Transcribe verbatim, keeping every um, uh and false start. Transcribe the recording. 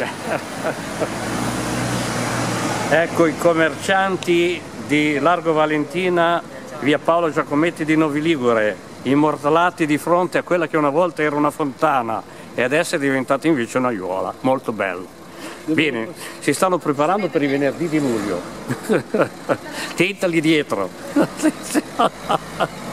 Ecco i commercianti di Largo Valentina, via Paolo Giacometti di Novi Ligure, immortalati di fronte a quella che una volta era una fontana e adesso è diventata invece una aiuola. Molto bello. Bene, si stanno preparando per i venerdì di luglio. Tentali dietro.